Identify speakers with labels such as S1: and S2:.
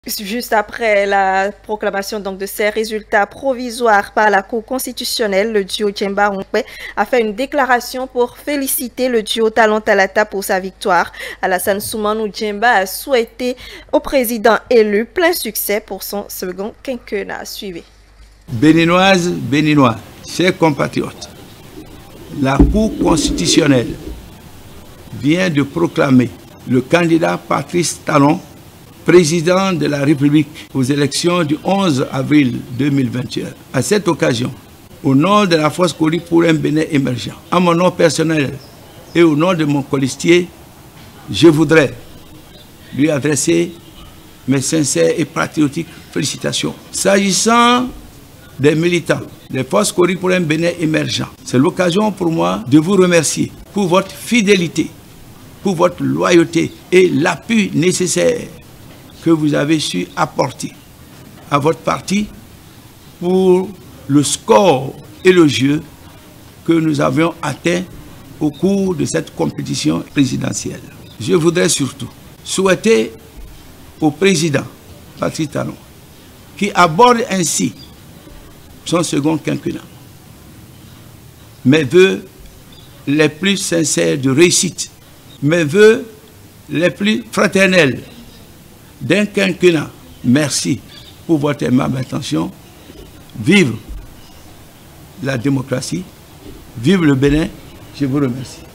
S1: Juste après la proclamation donc de ces résultats provisoires par la Cour constitutionnelle, le duo Djemba Rompé a fait une déclaration pour féliciter le duo Talon Talata pour sa victoire. Alassane Soumanou Djemba a souhaité au président élu plein succès pour son second quinquennat. Suivez.
S2: Béninoises, Béninois, chers compatriotes, la Cour constitutionnelle vient de proclamer le candidat Patrice Talon président de la République aux élections du 11 avril 2021. À cette occasion, au nom de la Force Coli pour un Bénin émergent, à mon nom personnel et au nom de mon colistier, je voudrais lui adresser mes sincères et patriotiques félicitations. S'agissant des militants des Forces Coli pour un Bénin émergent, c'est l'occasion pour moi de vous remercier pour votre fidélité, pour votre loyauté et l'appui nécessaire que vous avez su apporter à votre parti pour le score élogieux que nous avions atteint au cours de cette compétition présidentielle. Je voudrais surtout souhaiter au président Patrice Talon, qui aborde ainsi son second quinquennat, mes vœux les plus sincères de réussite, mes vœux les plus fraternels d'un quinquennat. Merci pour votre aimable attention. Vive la démocratie, vive le Bénin. Je vous remercie.